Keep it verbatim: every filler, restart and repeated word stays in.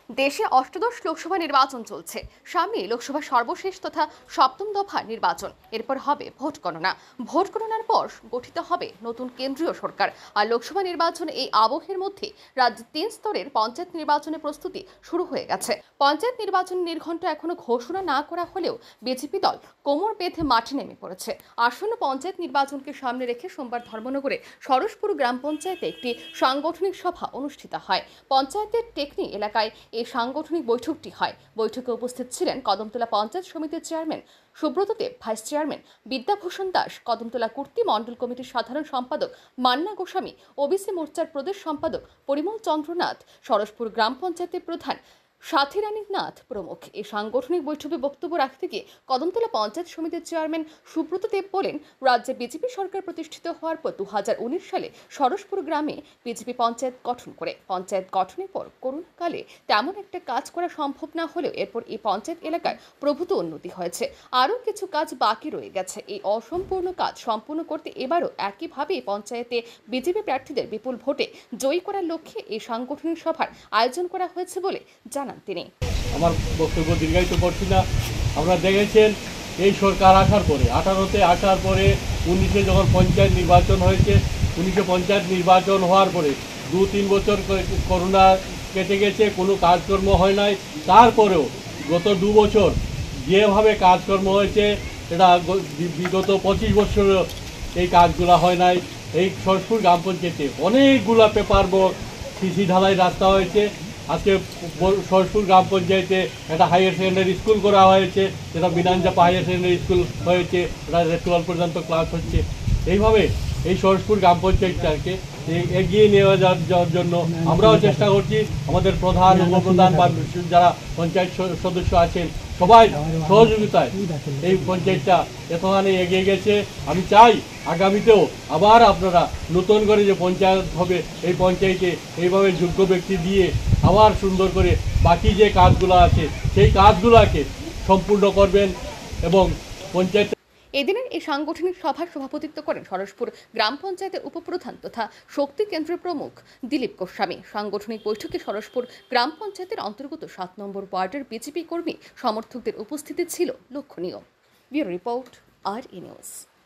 দেশে অষ্টাদশ লোকসভা নির্বাচন চলছে। সামনে লোকসভা সর্বশেষ তথা সপ্তম দফা নির্বাচন। এরপর হবে ভোট গণনা। ভোট গণনার পর গঠিত হবে নতুন কেন্দ্রীয় সরকার। আর লোকসভা নির্বাচন এই আবহের মধ্যে রাজ্যের তিন স্তরের পঞ্চায়েত নির্বাচনের প্রস্তুতি শুরু হয়ে গেছে। পঞ্চায়েত নির্বাচন নির্ঘণ্ট এখনো ঘোষণা না করা হলেও বিজেপি দল কোমর বেঁধে মাঠে নেমে পড়েছে। আসন্ন পঞ্চায়েত নির্বাচনকে সামনে রেখে সোমবার ধর্মনগরে সরসপুর গ্রাম পঞ্চায়েতে একটি সাংগঠনিক সভা অনুষ্ঠিত হয়। পঞ্চায়েতের টেকনি এলাকায় এই সাংগঠনিক বৈঠকটি হয়। বৈঠকে উপস্থিত ছিলেন কদমতলা পঞ্চায়েত সমিতির chairman Subrata Deb, vice chairman Bidyabhushan Das, Kadamtala Kurti Mandal কমিটির সাধারণ সম্পাদক মান্না গোস্বামী, ওবিসি মোর্চার প্রদেশ সম্পাদক পরিমল চন্দ্রনাথ, সরসপুর গ্রাম পঞ্চায়েতের প্রধান সাথী রানী নাথ প্রমুখ। এই সাংগঠনিক বৈঠকে বক্তব্য রাখতে গিয়ে কদমতলা পঞ্চায়েত সমিতির চেয়ারম্যান সুব্রত দেব বলেন, রাজ্যে বিজেপি সরকার প্রতিষ্ঠিত হওয়ার পর দু হাজার উনিশ সালে সরসপুর গ্রামে বিজেপি পঞ্চায়েত গঠন করে। পঞ্চায়েত গঠনের পর করোনাকালে তেমন একটা কাজ করা সম্ভব না হলেও এরপর এই পঞ্চায়েত এলাকার প্রভূত উন্নতি হয়েছে। আরও কিছু কাজ বাকি রয়ে গেছে। এই অসম্পূর্ণ কাজ সম্পূর্ণ করতে এবারও একইভাবে পঞ্চায়েতে বিজেপি প্রার্থীদের বিপুল ভোটে জয়ী করার লক্ষ্যে এই সাংগঠনিক সভার আয়োজন করা হয়েছে বলে জানান তিনি। আমার বক্তব্য দীর্ঘায়িত করছি না। আমরা দেখেছেন এই সরকার আসার পরে আঠারোতে আসার পরে উনিশে যখন পঞ্চায়েত নির্বাচন হয়েছে, উনিশে পঞ্চায়েত নির্বাচন হওয়ার পরে দু তিন বছর করোনা কেটে গেছে, কোনো কাজকর্ম হয় নাই। তারপরেও গত দু বছর যেভাবে কাজকর্ম হয়েছে, এটা বিগত পঁচিশ বছরেও এই কাজগুলো হয় নাই। এই সরসপুর গ্রাম পঞ্চায়েতে অনেকগুলো পেপার বোর্ড, সিসি ঢালাই রাস্তা হয়েছে। আজকে সরসপুর গ্রাম পঞ্চায়েতে একটা হায়ার সেকেন্ডারি স্কুল করা হয়েছে, যেটা বিনানজাপা হায়ার সেকেন্ডারি স্কুল হয়েছে, এটা টুয়েলভ পর্যন্ত ক্লাস হচ্ছে। এইভাবে এই সরসপুর গ্রাম পঞ্চায়েতটাকে এগিয়ে নিয়ে যাওয়ার জন্য আমরাও চেষ্টা করছি। আমাদের প্রধান, উপপ্রধান বা যারা পঞ্চায়েত সদস্য আছেন সবাই সহযোগিতায় এই পঞ্চায়েতটা এতখানি এগিয়ে গেছে। আমি চাই আগামীতেও আবার আপনারা নতুন করে যে পঞ্চায়েত হবে, এই পঞ্চায়েতে এইভাবে যোগ্য ব্যক্তি দিয়ে আবার সুন্দর করে বাকি যে কাজগুলো আছে সেই কাজগুলোকে সম্পূর্ণ করবেন। এবং পঞ্চায়েত এদিনের এই সাংগঠনিক সভার সভাপতিত্ব করেন সরসপুর গ্রাম পঞ্চায়েতের উপপ্রধান তথা শক্তি কেন্দ্রের প্রমুখ দিলীপ গোস্বামী। সাংগঠনিক বৈঠকে সরসপুর গ্রাম পঞ্চায়েতের অন্তর্গত সাত নম্বর ওয়ার্ডের বিজেপি কর্মী সমর্থকদের উপস্থিতি ছিল লক্ষণীয়। Bureau report, R E news.